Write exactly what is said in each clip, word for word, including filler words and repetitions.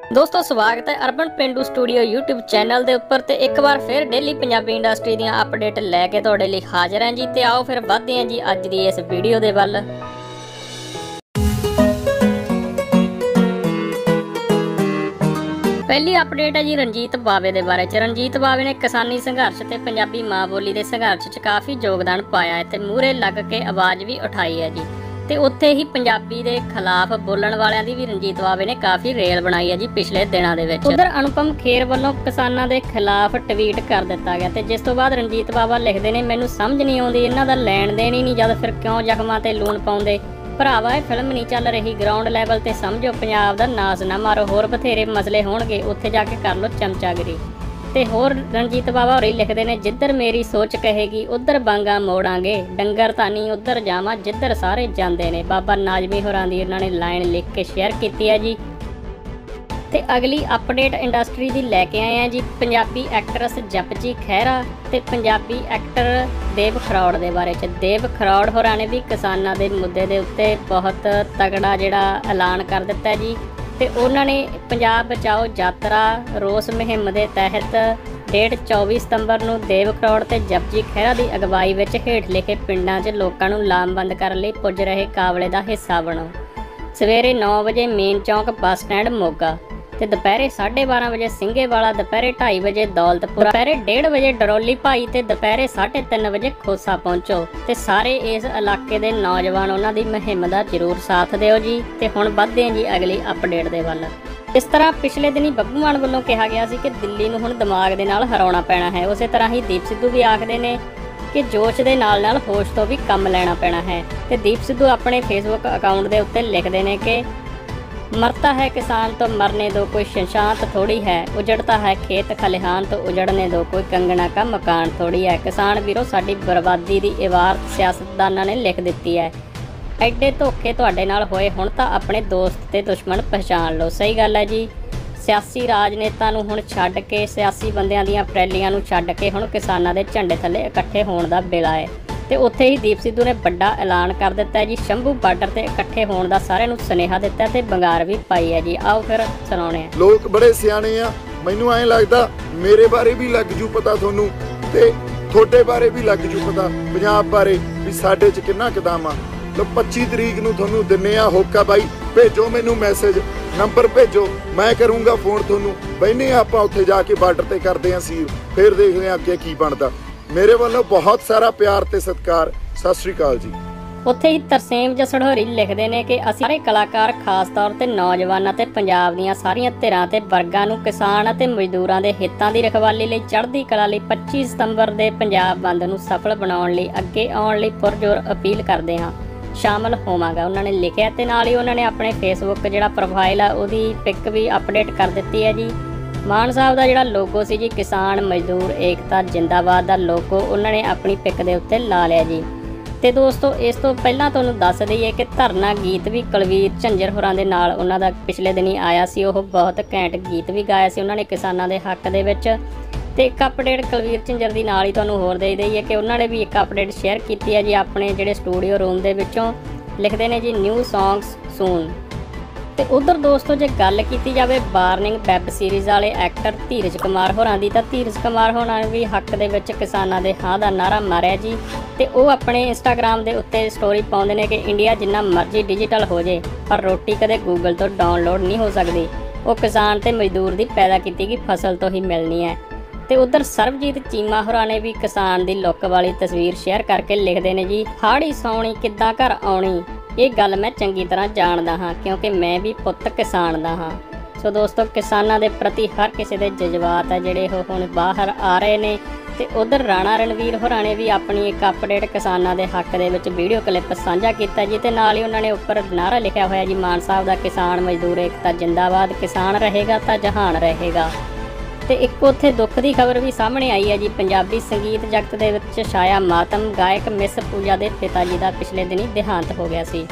दोस्तों स्वागत है urban Pendu studio YouTube channel के उपर ते एक बार फिर डेली पंजाबी इंडस्ट्री दी अपडेट लैके तुहाडे लई हाजिर हैं जी। ते आओ फिर वधदे हैं जी अज दी इस वीडियो दे वल। पहली अपडेट है जी रणजीत बावे दे बारे च। रणजीत बावे ने किसानी संघर्ष ते पंजाबी मां बोली दे संघर्ष च काफ़ी योगदान पाया है ते मूहरे लग के आवाज़ भी उठाई है जी। ते उत्थे ही पंजाबी दे खिलाफ बोलण वालियां दी भी रणजीत बावे ने काफ़ी रेल बनाई है जी पिछले दिनों दे विच। उधर अनुपम खेर वालों किसानां दे खिलाफ ट्वीट कर दिता गया ते जिस तो बाद रणजीत बावा लिखदे ने मैनूं समझ नहीं आउंदी इन्हां दा लैण देण ही नहीं जद फिर क्यों जख्मां ते लूण पाउंदे। भरावा ये फिल्म नहीं चल रही ग्राउंड लैवल ते समझो पंजाब दा नास ना मारो होर बथेरे मसले होणगे उत्थे जाके कर लो चमचागिरी। ते होर रणजीत बावा होरी लिखदे ने जिधर मेरी सोच कहेगी उधर बांगा मोड़ांगे डंगर तानी उधर जावां जिधर सारे जांदे ने। बाबा नाजमी होरां दी उन्हां ने लाइन लिख के शेयर कीती है जी। ते अगली अपडेट इंडस्ट्री दी लैके आए हैं जी पंजाबी एक्ट्रेस जपजी खैरा ते पंजाबी एक्टर देव खरौड़ दे बारे च। देव खरौड़ होरां ने भी किसानां दे मुद्दे दे उत्ते बहुत तगड़ा जिहड़ा ऐलान कर दिता है जी। ते उन्होंने पंजाब बचाओ यात्रा रोस मुहिम के तहत डेट चौबीस सितंबर नूं देव खरौड़ ते जपजी खैरा की अगवाई विच हेठ लिखे पिंडां 'च लोकां नूं लामबंद करने लई पुज रहे कावले का हिस्सा बनो। सवेरे नौ बजे मेन चौक बस स्टैंड मोगा ते दोपहरे साढ़े बारह बजे सिंघे वाला, दोपहरे ढाई बजे दौलतपुरा, दोपहरे डेढ़ बजे डरौली भाई ते दोपहरे साढ़े तीन बजे खोसा पहुंचो। ते सारे इस इलाके दे नौजवान उन्हां दी मुहिम दा जरूर साथ दिओ जी। ते हुण वधदे जी अगली अपडेट दे वल। इस तरह पिछले दिनी बब्बू मान वालों कहा गया सी कि दिल्ली नूं हुण दिमाग दे नाल हराउणा पैना है। उस तरह ही दीप सिद्धू भी आखदे ने कि जोश दे नाल नाल होश तो भी कम लैना पैना है। ते दीप सिद्धू अपने फेसबुक अकाउंट दे उत्ते लिखदे ने कि मरता है किसान तो मरने दो कोई शशांत थोड़ी है, उजड़ता है खेत खलिहान तो उजड़ने दो कोई कंगना का मकान थोड़ी है। किसान वीरों साडी बर्बादी दी इबारत सियासतदानां ने लिख दित्ती है। एडे धोखे तुहाडे नाल होए हुण तां अपने दोस्त ते दुश्मन पहचान लो। सही गल है जी। सियासी राजनेता नूं हुण छड्ड के सियासी बंदियां दीयां प्रैलियां नूं छड्ड के हुण किसानां दे झंडे थल्ले इकट्ठे होण दा वेला है। ते उत्थे ही दीप सिद्धू ने बड़ा ऐलान कर दिता है जी। शंभू बार्डर ते इकट्ठे होण दा सारिआं नूं सुनेहा दिता ते बंगार भी पाई है जी। आओ फिर सुणाउने आ। लोग बड़े सियाणे आ, मैनूं ऐ लगदा मेरे बारे भी लग जू पता थोनू ते थोड़े बारे भी लग जू पता पंजाब बारे भी साडे च किन्ना कदम आ। लो पच्ची तरीक नूं थोनू दिन्ने आ होका बाई, भेजो मैनू मैसेज नंबर भेजो मैं करूँगा फोन थोनू बहने आपां उत्थे जाके बार्डर ते करदे आ सील, फिर देखदे आ अगे की बनदा। मेरे वालों बहुत सारा प्यार ते सत्कार, सत श्री अकाल जी। उत्थे ही तरसेम जसड़ होरी लिखदे ने कि असीं सारे कलाकार खास तौर ते नौजवानां ते पंजाब दीयां सारियां धिरां ते वर्गां नूं किसान ते मजदूरां दे हितां दी रखवाली लई चढ़दी कला लई पच्ची सितंबर दे पंजाब बंद नूं सफल बनाउण लई अगे आउण लई पुरजोर अपील करदे हां, शामिल होवांगा। उन्होंने लिखिआ ते नाल ही उन्होंने अपने फेसबुक जिहड़ा प्रोफाइल आ उहदी पिक भी अपडेट कर दित्ती है जी। मान साहब का जिहड़ा लोगो सी जी किसान मजदूर एकता जिंदाबाद का लोगो उन्होंने अपनी पिक के उत्ते ला लिया जी। तो दोस्तों इस तो पहला तुहानूं दस दईए कि धरना गीत भी कुलवीर झंजर होरां दे नाल उन्हां दा पिछले दिनी आया सी। ओह बहुत घैंट गीत भी गाया सी उन्होंने किसानां दे हक दे विच। ते एक अपडेट कुलवीर झंजर दी नाल ही तुहानूं होर दे दईए कि उन्होंने भी एक अपडेट शेयर की है जी अपने जिहड़े स्टूडियो रूम दे विचों। लिखदे ने जी न्यू सॉन्ग्स सून। ते उधर दोस्तों जे गल की जाए वार्निंग वैब सीरीज़ वाले एक्टर धीरज कुमार होरां दी तां धीरज कुमार होरां ने भी हक दे विच किसानां दे हां दा नारा मारिया जी। ते वो अपने इंस्टाग्राम दे उत्ते स्टोरी पाउंदे ने कि इंडिया जिन्ना मर्जी डिजिटल हो जाए पर रोटी कदे गूगल तो डाउनलोड नहीं हो सकती, वो किसान ते मजदूर दी पैदा की गई फसल तो ही मिलनी है। ते उधर सरबजीत चीमा होरां ने भी किसान दी लुक वाली तस्वीर शेयर करके लिखदे ने जी हाड़ी सौणी किद्दां घर आउणी ये गल मैं चंगी तरह जानदा हाँ क्योंकि मैं भी पुत्त किसान दा हाँ। सो दोस्तों किसानां दे प्रति हर किसी दे जज्बात है जिहड़े वो हुण बाहर आ रहे ने। ते उधर राणा रणवीर होरां ने भी अपनी एक अपडेट किसानां दे हक दे विच वीडियो क्लिप साझा कीता जी। ते नाल ही उन्हां ने उपर नारा लिखिआ होया जी मान साहब दा किसान मजदूर एकता जिंदाबाद, किसान रहेगा तां जहान रहेगा। ते एक उत्थे दुख की खबर भी सामने आई है जी। पंजाबी संगीत जगत दे विच छाया मातम गायक मिस पूजा के पिता जी का पिछले दिनी देहांत हो गया सी।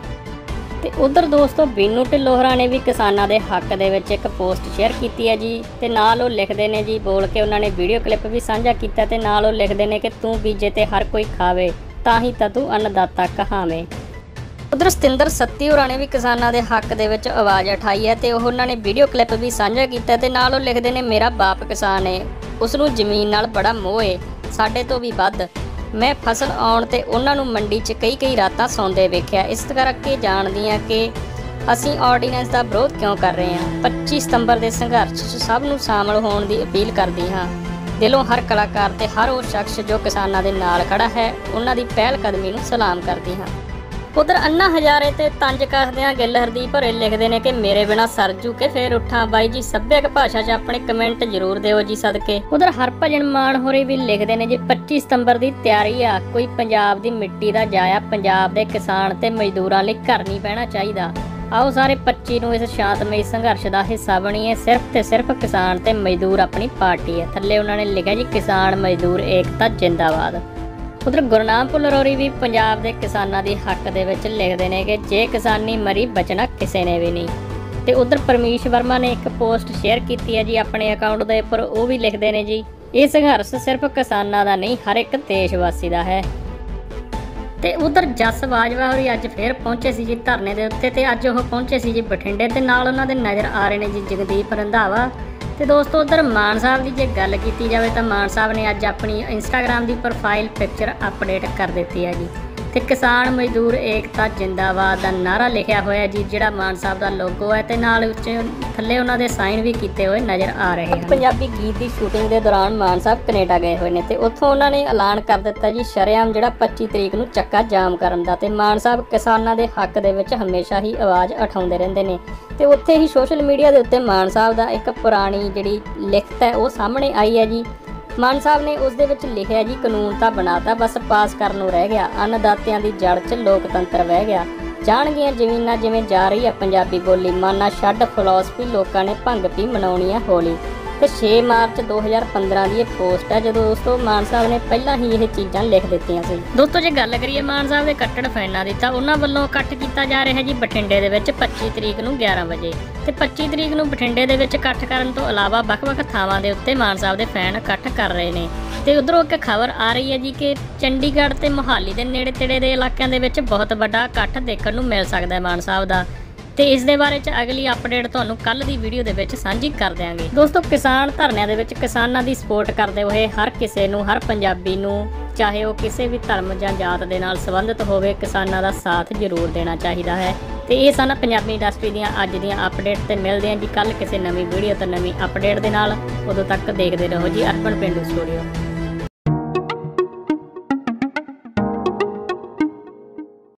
ते उधर दोस्तों बीनू ढिल्लों होरां ने भी किसानां दे हक दे विच एक पोस्ट शेयर की है जी। ते नाल वो लिखदे ने जी बोल के उन्होंने वीडियो क्लिप भी साझा किया ते नाल वो लिखदे ने कि तू बीजे ते हर कोई खावे तां ही तां तू अन्नदाता कहावे। ਉਧਰ ਸਤਿੰਦਰ ਸੱਤੀ ਹੋਰਾਂ ਨੇ ਵੀ ਕਿਸਾਨਾਂ ਦੇ ਹੱਕ ਦੇ ਵਿੱਚ ਆਵਾਜ਼ ਉਠਾਈ ਹੈ ਤੇ ਉਹਨਾਂ ਨੇ ਵੀਡੀਓ ਕਲਿੱਪ ਵੀ ਸਾਂਝਾ ਕੀਤਾ ਤੇ ਨਾਲ ਉਹ ਲਿਖਦੇ ਨੇ, ਮੇਰਾ ਬਾਪ ਕਿਸਾਨ ਹੈ, ਉਸ ਨੂੰ ਜ਼ਮੀਨ ਨਾਲ ਬੜਾ ਮੋਹ ਹੈ, ਸਾਡੇ ਤੋਂ ਵੀ ਵੱਧ। ਮੈਂ ਫਸਲ ਆਉਣ ਤੇ ਉਹਨਾਂ ਨੂੰ ਮੰਡੀ 'ਚ ਕਈ ਕਈ ਰਾਤਾਂ ਸੌਂਦੇ ਵੇਖਿਆ। ਇਸ ਕਰਕੇ ਜਾਣਦੀ ਹਾਂ ਕਿ ਅਸੀਂ ਆਰਡੀਨੈਂਸ ਦਾ ਵਿਰੋਧ ਕਿਉਂ ਕਰ ਰਹੇ ਹਾਂ। ਪੱਚੀ ਸਤੰਬਰ ਦੇ ਸੰਘਰਸ਼ 'ਚ ਸਭ ਨੂੰ ਸ਼ਾਮਲ ਹੋਣ ਦੀ ਅਪੀਲ ਕਰਦੀ ਹਾਂ। ਦਿਲੋਂ ਹਰ ਕਲਾਕਾਰ ਤੇ ਹਰ ਉਹ ਸ਼ਖਸ ਜੋ ਕਿਸਾਨਾਂ ਦੇ ਨਾਲ ਖੜਾ ਹੈ, ਉਹਨਾਂ ਦੀ ਪਹਿਲ ਕਦਮੀ ਨੂੰ ਸਲਾਮ ਕਰਦੀ ਹਾਂ। ਉਧਰ ਅੰਨਾ ਹਜ਼ਾਰੇ ਤੇ ਤੰਜ ਕੱਸਦਿਆਂ ਗਿੱਲ ਹਰਦੀਪ ਹੋਰੇ ਲਿਖਦੇ ਨੇ ਕਿ ਮੇਰੇ ਬਿਨਾ ਸਰਜੂ ਕੇ ਫੇਰ ਉੱਠਾਂ। ਬਾਈ ਜੀ ਸੱਭਿਅਕ ਭਾਸ਼ਾ 'ਚ ਆਪਣੇ ਕਮੈਂਟ ਜ਼ਰੂਰ ਦਿਓ ਜੀ ਸਦਕੇ। ਉਧਰ ਹਰਭਜਨ ਮਾਨ ਹੋਰੇ ਵੀ ਲਿਖਦੇ ਨੇ ਜੀ, ਪੱਚੀ ਸਤੰਬਰ ਦੀ ਤਿਆਰੀ ਆ, ਕੋਈ ਪੰਜਾਬ ਦੀ ਮਿੱਟੀ ਦਾ ਜਾਇਆ, ਪੰਜਾਬ ਦੇ ਕਿਸਾਨ ਤੇ ਮਜ਼ਦੂਰਾਂ ਲਈ ਘਰ ਨਹੀਂ ਪੈਣਾ ਚਾਹੀਦਾ। ਆਓ ਸਾਰੇ ਪੱਚੀ ਨੂੰ ਇਸ ਸ਼ਾਂਤਮਈ ਸੰਘਰਸ਼ ਦਾ ਹਿੱਸਾ ਬਣੀਏ। ਸਿਰਫ ਤੇ ਸਿਰਫ ਕਿਸਾਨ ਤੇ ਮਜ਼ਦੂਰ ਆਪਣੀ ਪਾਰਟੀ ਹੈ। ਥੱਲੇ ਉਹਨਾਂ ਨੇ ਲਿਖਿਆ ਜੀ, ਕਿਸਾਨ ਮਜ਼ਦੂਰ ਏਕਤਾ ਜਿੰਦਾਬਾਦ। ਉਧਰ ਗੁਰਨਾਮ ਭੁੱਲਰੋਰੀ ਵੀ ਪੰਜਾਬ ਦੇ ਕਿਸਾਨਾਂ ਦੀ ਹੱਕ ਦੇ ਵਿੱਚ ਲਿਖਦੇ ਨੇ ਕਿ ਜੇ ਕਿਸਾਨੀ ਮਰੀ ਬਚਣਾ ਕਿਸੇ ਨੇ ਵੀ ਨਹੀਂ। ਤੇ ਉਧਰ ਪਰਮੇਸ਼ ਵਰਮਾ ਨੇ ਇੱਕ ਪੋਸਟ ਸ਼ੇਅਰ ਕੀਤੀ ਹੈ ਜੀ ਆਪਣੇ ਅਕਾਊਂਟ ਦੇ ਉੱਪਰ। ਉਹ ਵੀ ਲਿਖਦੇ ਨੇ ਜੀ, ਇਹ ਸੰਘਰਸ਼ ਸਿਰਫ ਕਿਸਾਨਾਂ ਦਾ ਨਹੀਂ, ਹਰ ਇੱਕ ਦੇਸ਼ ਵਾਸੀ ਦਾ ਹੈ। ਤੇ ਉਧਰ ਜਸ ਬਾਜਵਾ ਹੋਰੀ ਅੱਜ ਫੇਰ ਪਹੁੰਚੇ ਸੀ ਜੀ ਧਰਨੇ ਦੇ ਉੱਤੇ ਤੇ ਅੱਜ ਉਹ ਪਹੁੰਚੇ ਸੀ ਜੀ ਬਠਿੰਡੇ ਤੇ ਨਾਲ ਉਹਨਾਂ ਦੇ ਨਜ਼ਰ ਆ ਰਹੇ ਨੇ ਜੀ ਜਗਦੀਪ ਰੰਧਾਵਾ। ਤੇ ਦੋਸਤੋ ਉਧਰ ਮਾਨ ਸਾਹਿਬ ਦੀ ਜੇ ਗੱਲ ਕੀਤੀ ਜਾਵੇ ਤਾਂ ਮਾਨ ਸਾਹਿਬ ਨੇ ਅੱਜ ਆਪਣੀ ਇੰਸਟਾਗ੍ਰਾਮ ਦੀ ਪ੍ਰੋਫਾਈਲ ਪਿਕਚਰ ਅਪਡੇਟ ਕਰ ਦਿੱਤੀ ਹੈ ਜੀ ਤੇ ਕਿਸਾਨ ਮਜ਼ਦੂਰ ਏਕਤਾ ਜਿੰਦਾਬਾਦ ਦਾ ਨਾਰਾ ਲਿਖਿਆ ਹੋਇਆ ਜੀ, ਜਿਹੜਾ ਮਾਨ ਸਾਹਿਬ ਦਾ ਲੋਗੋ ਹੈ ਤੇ ਨਾਲ ਉੱਚੇ ਥੱਲੇ ਉਹਨਾਂ ਦੇ ਸਾਈਨ ਵੀ ਕੀਤੇ ਹੋਏ ਨਜ਼ਰ ਆ ਰਹੇ ਹਨ। ਪੰਜਾਬੀ ਗੀਤ ਦੀ ਸ਼ੂਟਿੰਗ ਦੇ ਦੌਰਾਨ ਮਾਨ ਸਾਹਿਬ ਕੈਨੇਡਾ ਗਏ ਹੋਏ ਨੇ ਤੇ ਉੱਥੋਂ ਉਹਨਾਂ ਨੇ ਐਲਾਨ ਕਰ ਦਿੱਤਾ ਜੀ ਸ਼ਰੇਆਮ ਜਿਹੜਾ ਪੱਚੀ ਤਰੀਕ ਨੂੰ ਚੱਕਾ ਜਾਮ ਕਰਨ ਦਾ। ਤੇ ਮਾਨ ਸਾਹਿਬ ਕਿਸਾਨਾਂ ਦੇ ਹੱਕ ਦੇ ਵਿੱਚ ਹਮੇਸ਼ਾ ਹੀ ਆਵਾਜ਼ ਉਠਾਉਂਦੇ ਰਹਿੰਦੇ ਨੇ ਤੇ ਉੱਥੇ ਹੀ ਸੋਸ਼ਲ ਮੀਡੀਆ ਦੇ ਉੱਤੇ ਮਾਨ ਸਾਹਿਬ ਦਾ ਇੱਕ ਪੁਰਾਣੀ ਜਿਹੜੀ ਲਿਖਤ ਹੈ ਉਹ ਸਾਹਮਣੇ ਆਈ ਹੈ ਜੀ। ਮਾਨ ਸਾਹਿਬ ਨੇ ਉਸ ਦੇ ਵਿੱਚ ਲਿਖਿਆ ਜੀ, ਕਾਨੂੰਨ ਤਾਂ ਬਣਾਤਾ, ਬਸ ਪਾਸ ਕਰਨ ਨੂੰ ਰਹਿ ਗਿਆ, ਅੰਨਦਾਤਿਆਂ ਦੀ ਜੜ 'ਚ ਲੋਕਤੰਤਰ ਵਹਿ ਗਿਆ, ਜਾਣਗੀਆਂ ਜ਼ਮੀਨਾਂ ਜਿਵੇਂ ਜਾ ਰਹੀ ਹੈ ਪੰਜਾਬੀ ਬੋਲੀ, ਮਾਨਾ ਛੱਡ ਫਿਲਾਸਫੀ, ਲੋਕਾਂ ਨੇ ਭੰਗ ਪੀ ਮਨਾਉਣੀ ਆ ਹੋਲੀ। ਤੇ ਛੇ ਮਾਰਚ ਦੋ ਹਜ਼ਾਰ ਪੰਦਰਾਂ ਦੀ ਇਹ ਪੋਸਟ ਹੈ ਜਦੋਂ ਦੋਸਤੋ ਮਾਨ ਸਾਹਿਬ ਨੇ ਪਹਿਲਾਂ ਹੀ ਇਹ ਚੀਜ਼ਾਂ ਲਿਖ ਦਿੱਤੀਆਂ ਸੀ। ਦੋਸਤੋ ਜੇ ਗੱਲ ਕਰੀਏ ਮਾਨ ਸਾਹਿਬ ਦੇ ਕੱਟੜ ਫੈਨਾਂ ਦੀ ਤਾਂ ਉਹਨਾਂ ਵੱਲੋਂ ਇਕੱਠ ਕੀਤਾ ਜਾ ਰਿਹਾ ਜੀ ਬਠਿੰਡੇ ਦੇ ਵਿੱਚ ਪੱਚੀ ਤਰੀਕ ਨੂੰ ਗਿਆਰਾਂ ਵਜੇ। ਤੇ ਪੱਚੀ ਤਰੀਕ ਨੂੰ ਬਠਿੰਡੇ ਦੇ ਵਿੱਚ ਇਕੱਠ ਕਰਨ ਤੋਂ ਇਲਾਵਾ ਵੱਖ-ਵੱਖ ਥਾਵਾਂ ਦੇ ਉੱਤੇ ਮਾਨ ਸਾਹਿਬ ਦੇ ਫੈਨ ਇਕੱਠ ਕਰ ਰਹੇ ਨੇ। ਤੇ ਉਧਰੋਂ ਇੱਕ ਖਬਰ ਆ ਰਹੀ ਹੈ ਜੀ ਕਿ ਚੰਡੀਗੜ੍ਹ ਤੇ ਮੋਹਾਲੀ ਦੇ ਨੇੜੇ ਤੇੜੇ ਦੇ ਇਲਾਕਿਆਂ ਦੇ ਵਿੱਚ ਬਹੁਤ ਵੱਡਾ ਇਕੱਠ ਦੇਖਣ ਨੂੰ ਮਿਲ ਸਕਦਾ ਹੈ ਮਾਨ ਸਾਹਿਬ ਦਾ। ਤੇ ਇਸ ਦੇ ਬਾਰੇ ਚ ਅਗਲੀ ਅਪਡੇਟ ਤੁਹਾਨੂੰ ਕੱਲ ਦੀ ਵੀਡੀਓ ਦੇ ਵਿੱਚ ਸਾਂਝੀ ਕਰ ਦਿਆਂਗੇ। ਦੋਸਤੋ ਕਿਸਾਨ ਧਰਨਿਆਂ ਦੇ ਵਿੱਚ ਕਿਸਾਨਾਂ ਦੀ ਸਪੋਰਟ ਕਰਦੇ ਹੋਏ ਹਰ ਕਿਸੇ ਨੂੰ, ਹਰ ਪੰਜਾਬੀ ਨੂੰ, ਚਾਹੇ ਉਹ ਕਿਸੇ ਵੀ ਧਰਮ ਜਾਂ ਜਾਤ ਦੇ ਨਾਲ ਸੰਬੰਧਿਤ ਹੋਵੇ, ਕਿਸਾਨਾਂ ਦਾ ਸਾਥ ਜ਼ਰੂਰ ਦੇਣਾ ਚਾਹੀਦਾ ਹੈ। ਤੇ ਇਹ ਸਨ ਪੰਜਾਬੀ ਇੰਡਸਟਰੀ ਦੀਆਂ ਅੱਜ ਦੀਆਂ ਅਪਡੇਟ ਤੇ ਮਿਲਦੇ ਹਾਂ ਜੀ ਕੱਲ ਕਿਸੇ ਨਵੀਂ ਵੀਡੀਓ ਤੇ ਨਵੀਂ ਅਪਡੇਟ ਦੇ ਨਾਲ। ਉਦੋਂ ਤੱਕ ਦੇਖਦੇ ਰਹੋ ਜੀ ਅਰਬਨ ਪੇਂਡੂ ਸਟੂਡੀਓ।